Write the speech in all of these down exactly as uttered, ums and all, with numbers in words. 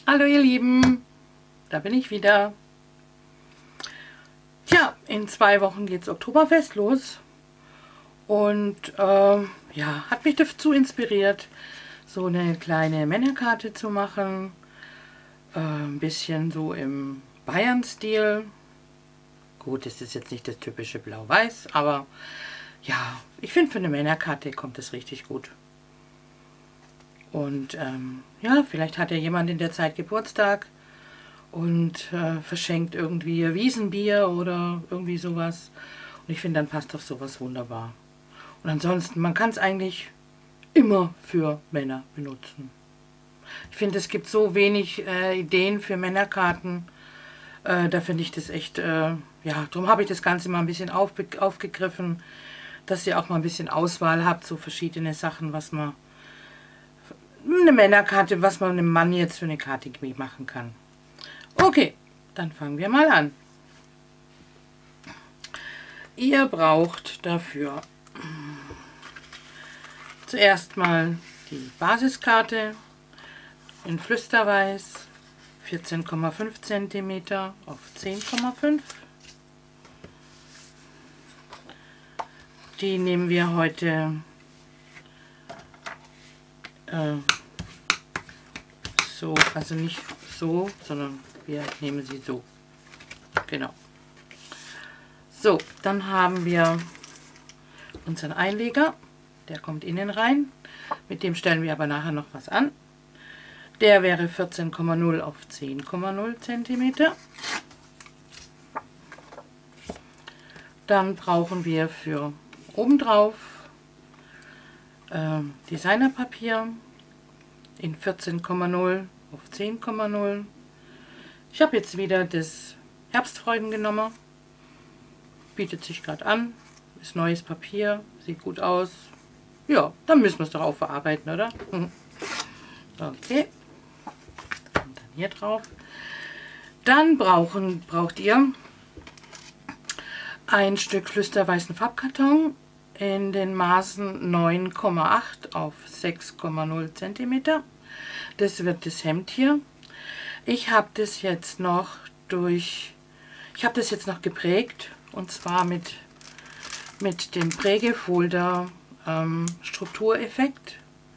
Hallo ihr Lieben, da bin ich wieder. Tja, in zwei Wochen geht's Oktoberfest los und äh, ja, hat mich dazu inspiriert, so eine kleine Männerkarte zu machen, äh, ein bisschen so im Bayern-Stil. Gut, es ist jetzt nicht das typische Blau-Weiß, aber ja, ich finde, für eine Männerkarte kommt es richtig gut. Und ähm, ja, vielleicht hat ja jemand in der Zeit Geburtstag und äh, verschenkt irgendwie Wiesenbier oder irgendwie sowas. Und ich finde, dann passt doch sowas wunderbar. Und ansonsten, man kann es eigentlich immer für Männer benutzen. Ich finde, es gibt so wenig äh, Ideen für Männerkarten. Äh, da finde ich das echt, äh, ja, darum habe ich das Ganze mal ein bisschen aufbe aufgegriffen, dass ihr auch mal ein bisschen Auswahl habt, so verschiedene Sachen, was man, eine Männerkarte, was man einem Mann jetzt für eine Karte machen kann. Okay, dann fangen wir mal an. Ihr braucht dafür zuerst mal die Basiskarte in Flüsterweiß, vierzehn Komma fünf Zentimeter auf zehn Komma fünf. Die nehmen wir heute äh, so, also nicht so, sondern wir nehmen sie so. Genau. So, dann haben wir unseren Einleger, der kommt innen rein. Mit dem stellen wir aber nachher noch was an. Der wäre vierzehn Komma null auf zehn Komma null Zentimeter. Dann brauchen wir für obendrauf äh, Designerpapier in vierzehn Komma null auf zehn Komma null. Ich habe jetzt wieder das Herbstfreuden genommen. Bietet sich gerade an. Ist neues Papier. Sieht gut aus. Ja, dann müssen wir es doch auch verarbeiten, oder? Okay. Und dann hier drauf. Dann brauchen, braucht ihr ein Stück flüsterweißen Farbkarton in den Maßen neun Komma acht auf sechs Komma null Zentimeter. Das wird das Hemd hier. Ich habe das jetzt noch durch, ich habe das jetzt noch geprägt und zwar mit, mit dem Prägefolder ähm, Struktureffekt.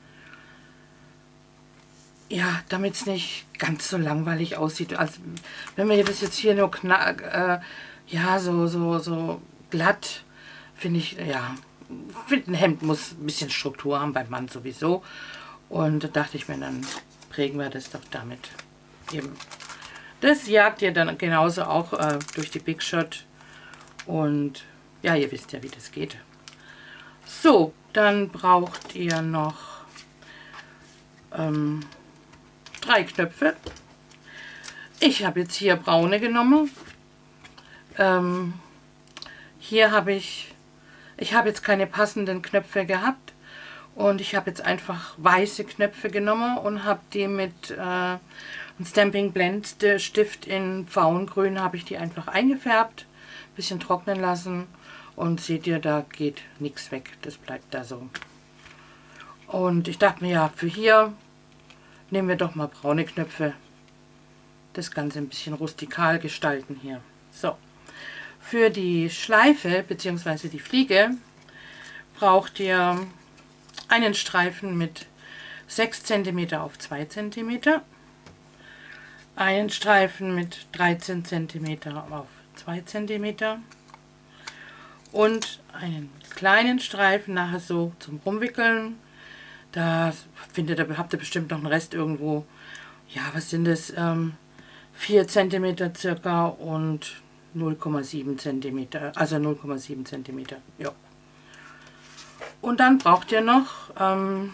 Ja, damit es nicht ganz so langweilig aussieht. Also wenn wir das jetzt hier nur knack, äh, ja, so, so, so glatt, finde ich, ja, finde ein Hemd muss ein bisschen Struktur haben, beim Mann sowieso. Und da dachte ich mir, dann prägen wir das doch damit eben. Das jagt ihr dann genauso auch äh, durch die Big Shot. Und ja, ihr wisst ja, wie das geht. So, dann braucht ihr noch ähm, drei Knöpfe. Ich habe jetzt hier braune genommen. Ähm, hier habe ich, ich habe jetzt keine passenden Knöpfe gehabt. Und ich habe jetzt einfach weiße Knöpfe genommen und habe die mit äh, einem Stamping Blend Stift in Pfauengrün habe ich die einfach eingefärbt, ein bisschen trocknen lassen und seht ihr, da geht nichts weg, das bleibt da so. Und ich dachte mir, ja, für hier nehmen wir doch mal braune Knöpfe, das Ganze ein bisschen rustikal gestalten hier. So, für die Schleife bzw. die Fliege braucht ihr einen Streifen mit sechs Zentimeter auf zwei Zentimeter, einen Streifen mit dreizehn Zentimeter auf zwei Zentimeter und einen kleinen Streifen nachher so zum Rumwickeln. Da findet ihr, habt ihr bestimmt noch einen Rest irgendwo. Ja, was sind das? Ähm, vier Zentimeter circa und null Komma sieben Zentimeter, also null Komma sieben Zentimeter. Ja. Und dann braucht ihr noch ähm,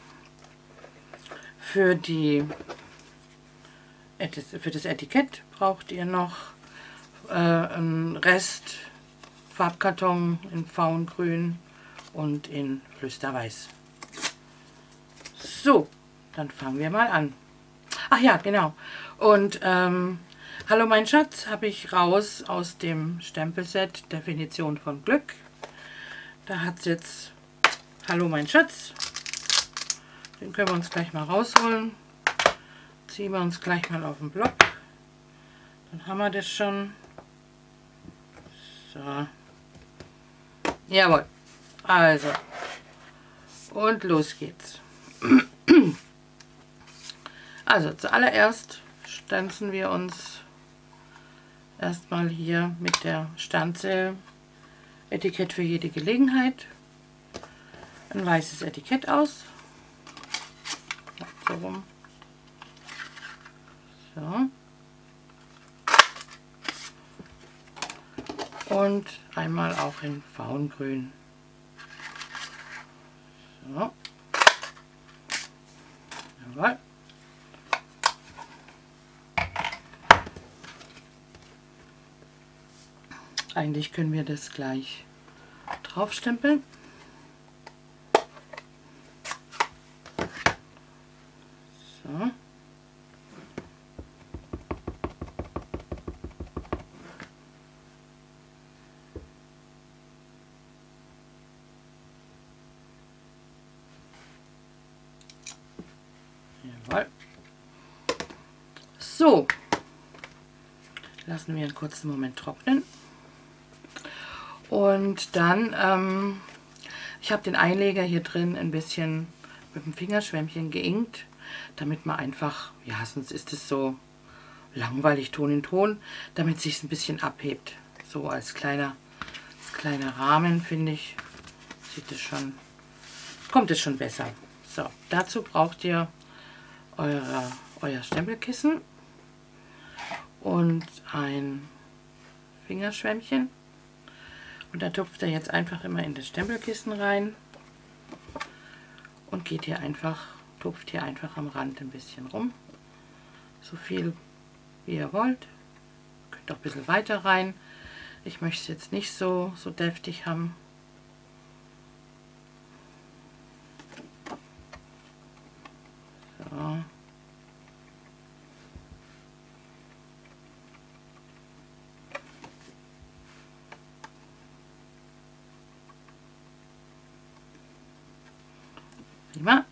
für, die, für das Etikett braucht ihr noch äh, einen Rest Farbkarton in Pfauengrün und in Flüsterweiß. So, dann fangen wir mal an. Ach ja, genau. Und ähm, Hallo mein Schatz habe ich raus aus dem Stempelset Definition von Glück. Da hat es jetzt Hallo mein Schatz. Den können wir uns gleich mal rausholen. ziehen wir uns gleich mal auf den Block. Dann haben wir das schon. So. Jawohl. Also. Und los geht's. Also zuallererst stanzen wir uns erstmal hier mit der Stanze Etikett für jede Gelegenheit ein weißes Etikett aus. So rum. So. Und einmal auch in Faungrün. So. Jawohl. Eigentlich können wir das gleich draufstempeln. So. Jawohl. So. Lassen wir einen kurzen Moment trocknen. Und dann, ähm, ich habe den Einleger hier drin ein bisschen mit dem Fingerschwämmchen geinkt, damit man einfach, ja, sonst ist es so langweilig Ton in Ton, damit es sich ein bisschen abhebt. So als kleiner, als kleiner Rahmen, finde ich, sieht es schon, kommt es schon besser. So, dazu braucht ihr eure, euer Stempelkissen und ein Fingerschwämmchen. Und da tupft er jetzt einfach immer in das Stempelkissen rein und geht hier einfach, tupft hier einfach am Rand ein bisschen rum. So viel wie ihr wollt. Ihr könnt auch ein bisschen weiter rein. Ich möchte es jetzt nicht so, so deftig haben. So. Prima.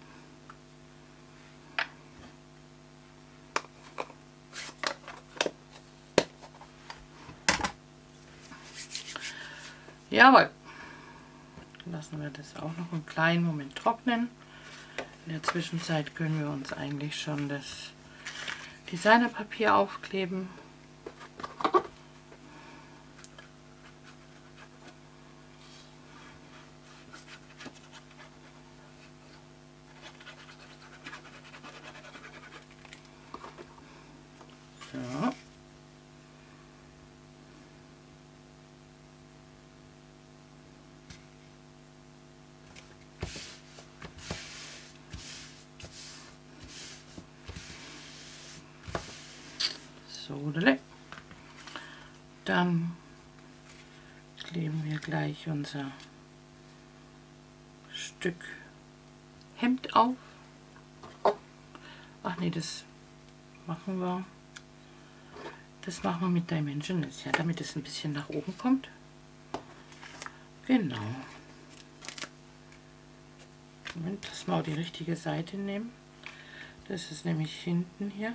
Jawohl. Lassen wir das auch noch einen kleinen Moment trocknen. In der Zwischenzeit können wir uns eigentlich schon das Designerpapier aufkleben. So. So, dann kleben wir gleich unser Stück Hemd auf. Ach nee, das machen wir. Das machen wir mit Dimensionals, ja, damit es ein bisschen nach oben kommt. Genau. Moment, dass wir auch die richtige Seite nehmen. Das ist nämlich hinten hier.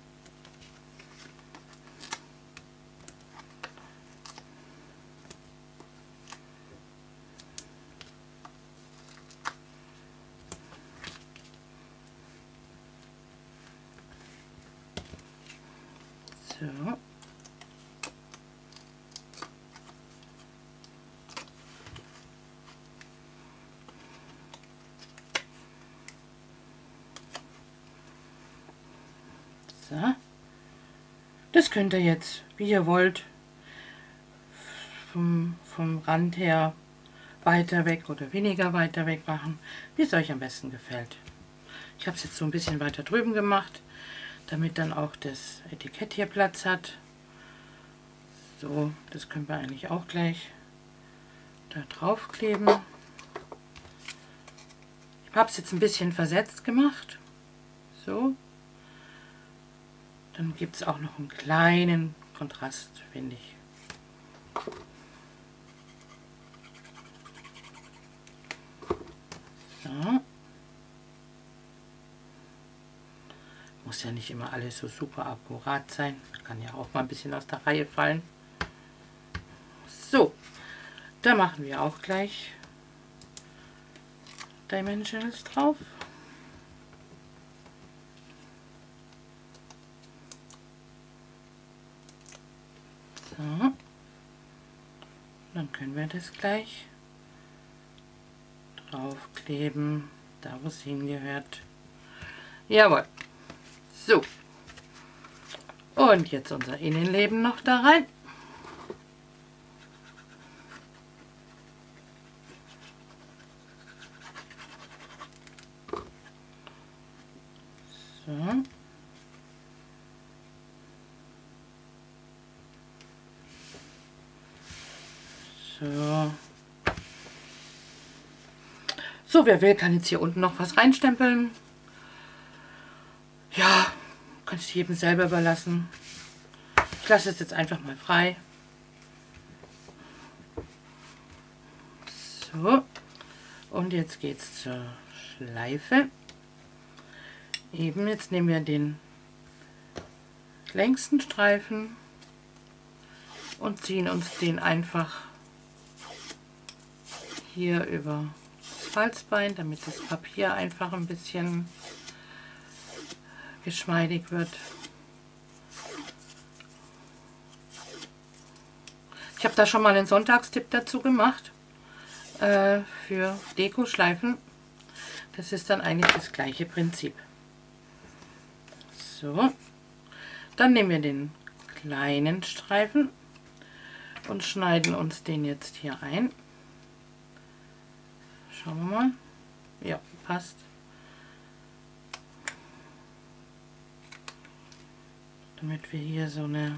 So. So. Das könnt ihr jetzt, wie ihr wollt, vom, vom Rand her weiter weg oder weniger weiter weg machen, wie es euch am besten gefällt. Ich habe es jetzt so ein bisschen weiter drüben gemacht, damit dann auch das Etikett hier Platz hat. So, das können wir eigentlich auch gleich da drauf kleben. Ich habe es jetzt ein bisschen versetzt gemacht. So. Dann gibt es auch noch einen kleinen Kontrast, finde ich. So. Muss muss ja nicht immer alles so super akkurat sein. Kann ja auch mal ein bisschen aus der Reihe fallen. So, da machen wir auch gleich Dimensionals drauf. So, dann können wir das gleich draufkleben, da wo es hingehört. Jawohl. So. Und jetzt unser Innenleben noch da rein. So. So. So, wer will, kann jetzt hier unten noch was reinstempeln. Ja, kannst du jedem selber überlassen. Ich lasse es jetzt einfach mal frei. So, und jetzt geht es zur Schleife. Eben, jetzt nehmen wir den längsten Streifen und ziehen uns den einfach hier über das Falzbein, damit das Papier einfach ein bisschen geschmeidig wird. Ich habe da schon mal einen Sonntagstipp dazu gemacht äh, für Dekoschleifen. Das ist dann eigentlich das gleiche Prinzip. So, dann nehmen wir den kleinen Streifen und schneiden uns den jetzt hier ein. Schauen wir mal. Ja, passt. Damit wir hier so eine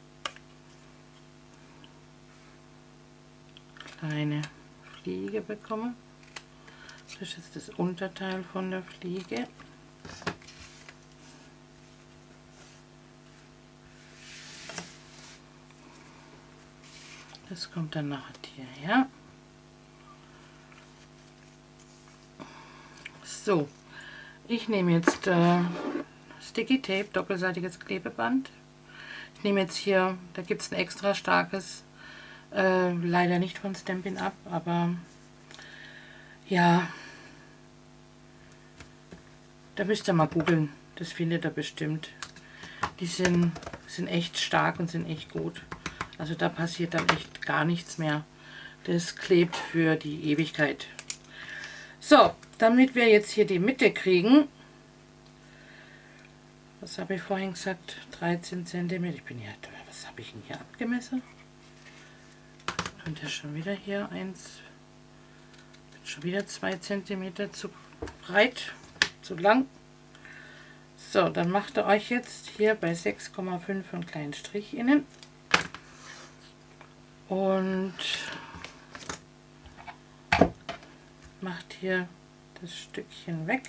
kleine Fliege bekommen. Das ist jetzt das Unterteil von der Fliege. Das kommt dann nachher hierher. So, ich nehme jetzt äh, Sticky Tape, doppelseitiges Klebeband. Ich nehme jetzt hier, da gibt es ein extra starkes, äh, leider nicht von Stampin' Up, aber ja, da müsst ihr mal googeln, das findet ihr bestimmt. Die sind, sind echt stark und sind echt gut. Also da passiert dann echt gar nichts mehr. Das klebt für die Ewigkeit. So, damit wir jetzt hier die Mitte kriegen, was habe ich vorhin gesagt, dreizehn Zentimeter, ich bin ja, was habe ich denn hier abgemessen? Und ja schon wieder hier eins, schon wieder zwei Zentimeter zu breit, zu lang. So, dann macht ihr euch jetzt hier bei sechs Komma fünf einen kleinen Strich innen und macht hier das Stückchen weg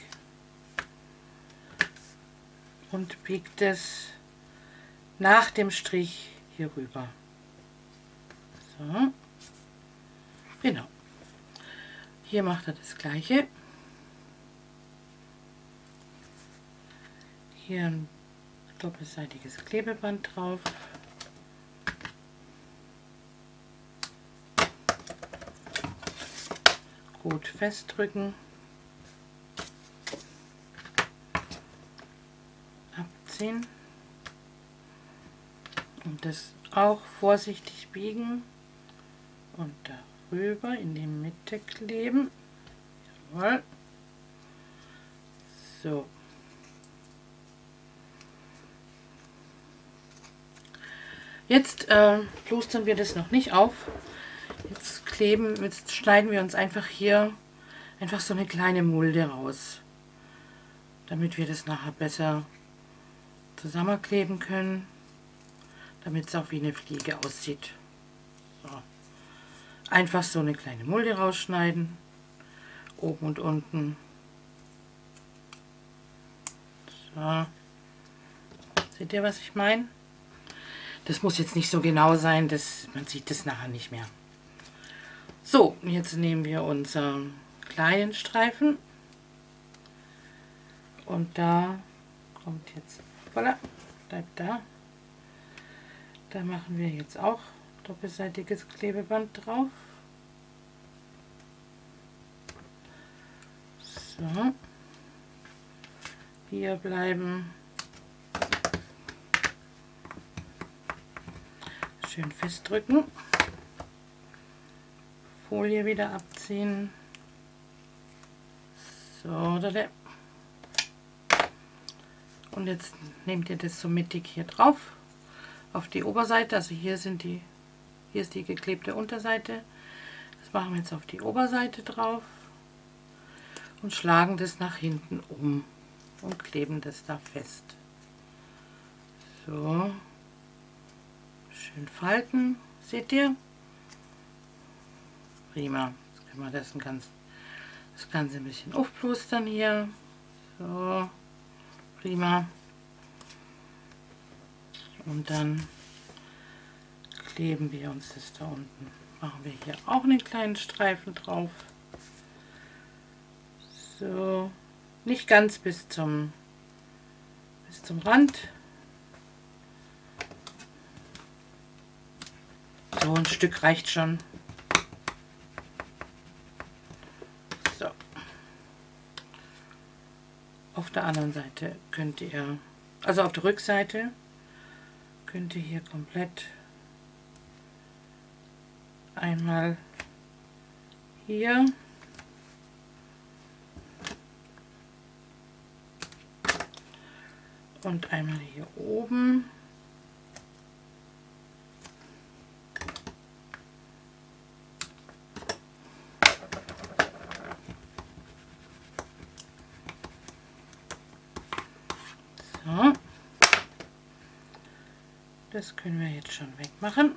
und biegt es nach dem Strich hier rüber. So, genau. Hier macht er das gleiche. Hier ein doppelseitiges Klebeband drauf. Gut festdrücken. Abziehen. Und das auch vorsichtig biegen. Und darüber in die Mitte kleben. Jawohl. So. Jetzt äh, plustern wir das noch nicht auf. Jetzt kleben, jetzt schneiden wir uns einfach hier einfach so eine kleine Mulde raus, damit wir das nachher besser zusammenkleben können, damit es auch wie eine Fliege aussieht. So. Einfach so eine kleine Mulde rausschneiden, oben und unten. So. Seht ihr, was ich meine? Das muss jetzt nicht so genau sein, das, man sieht das nachher nicht mehr. So, jetzt nehmen wir unseren kleinen Streifen und da kommt jetzt, voilà, bleibt da. Da machen wir jetzt auch doppelseitiges Klebeband drauf. So. Hier bleiben. Schön festdrücken. Folie wieder abziehen. So, oder? Und jetzt nehmt ihr das so mittig hier drauf auf die Oberseite. Also hier sind die, hier ist die geklebte Unterseite. Das machen wir jetzt auf die Oberseite drauf und schlagen das nach hinten um und kleben das da fest. So, schön falten, seht ihr? Prima. Jetzt können wir das, ein ganz, das Ganze ein bisschen aufplustern hier. So, prima. Und dann kleben wir uns das da unten. Machen wir hier auch einen kleinen Streifen drauf. So, nicht ganz bis zum, bis zum Rand. So ein Stück reicht schon. So. Auf der anderen Seite könnt ihr, also auf der Rückseite, könnt ihr hier komplett einmal hier und einmal hier oben so. Das können wir jetzt schon wegmachen.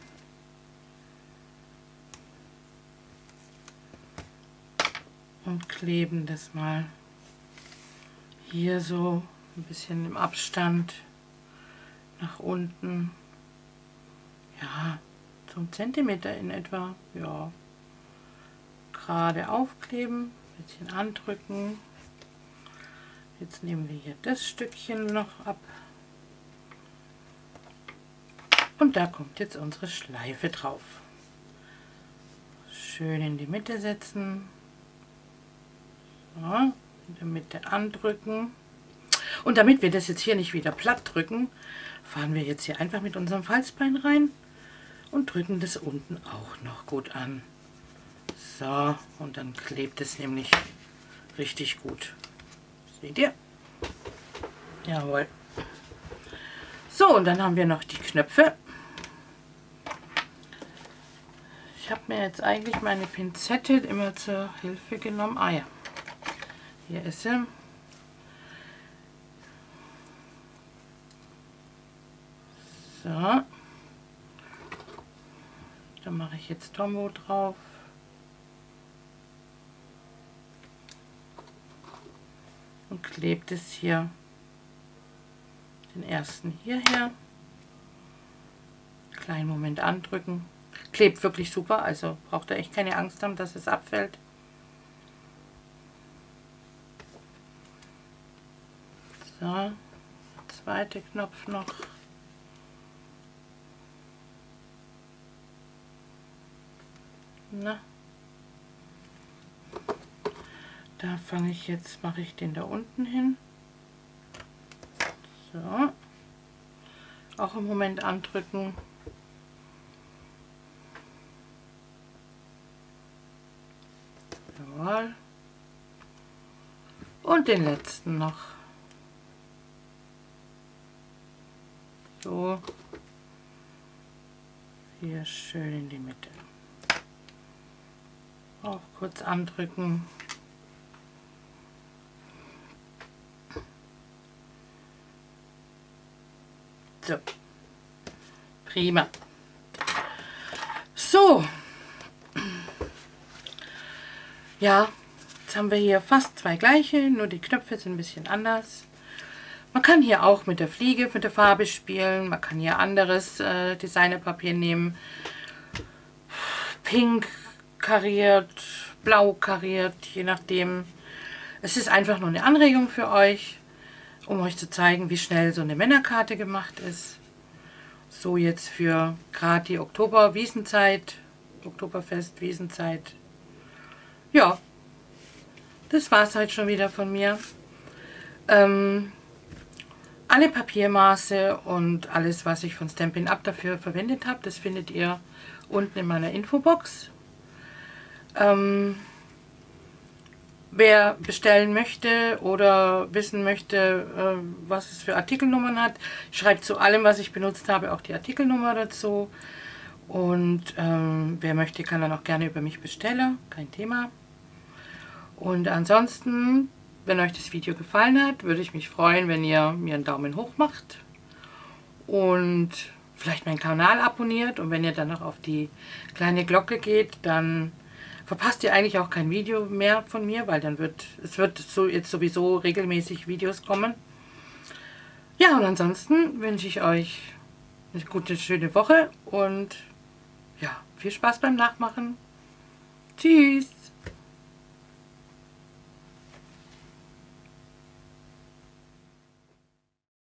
Und kleben das mal hier so ein bisschen im Abstand nach unten. Ja, so einen Zentimeter in etwa. Ja, gerade aufkleben, ein bisschen andrücken. Jetzt nehmen wir hier das Stückchen noch ab. Und da kommt jetzt unsere Schleife drauf. Schön in die Mitte setzen. So, in der Mitte andrücken. Und damit wir das jetzt hier nicht wieder platt drücken, fahren wir jetzt hier einfach mit unserem Falzbein rein und drücken das unten auch noch gut an. So, und dann klebt es nämlich richtig gut. Seht ihr? Jawohl. So, und dann haben wir noch die Knöpfe. Ich habe mir jetzt eigentlich meine Pinzette immer zur Hilfe genommen. Ah ja, hier ist sie. So. Da mache ich jetzt Tombow drauf. Und klebt es hier den ersten hierher. Kleinen Moment andrücken. Klebt wirklich super, also braucht ihr echt keine Angst haben, dass es abfällt. So, der zweite Knopf noch. Na, da fange ich jetzt, mache ich den da unten hin. So, auch im Moment andrücken. Jawohl. Und den letzten noch. So. Hier schön in die Mitte. Auch kurz andrücken. So. Prima. So. Ja, jetzt haben wir hier fast zwei gleiche, nur die Knöpfe sind ein bisschen anders. Man kann hier auch mit der Fliege, mit der Farbe spielen. Man kann hier anderes äh, Designerpapier nehmen. Pink kariert, blau kariert, je nachdem. Es ist einfach nur eine Anregung für euch. um euch zu zeigen, wie schnell so eine Männerkarte gemacht ist. So jetzt für gerade die Oktober-Wiesenzeit, Oktoberfest, Wiesenzeit. Ja, das war es halt schon wieder von mir. Ähm, alle Papiermaße und alles, was ich von Stampin' Up dafür verwendet habe, das findet ihr unten in meiner Infobox. Ähm, wer bestellen möchte oder wissen möchte, äh, was es für Artikelnummern hat, schreibt zu allem, was ich benutzt habe, auch die Artikelnummer dazu. Und ähm, wer möchte, kann dann auch gerne über mich bestellen, kein Thema. Und ansonsten, wenn euch das Video gefallen hat, würde ich mich freuen, wenn ihr mir einen Daumen hoch macht und vielleicht meinen Kanal abonniert. Und wenn ihr dann noch auf die kleine Glocke geht, dann verpasst ihr eigentlich auch kein Video mehr von mir, weil dann wird es wird so jetzt sowieso regelmäßig Videos kommen. Ja, und ansonsten wünsche ich euch eine gute, schöne Woche und ja, viel Spaß beim Nachmachen. Tschüss!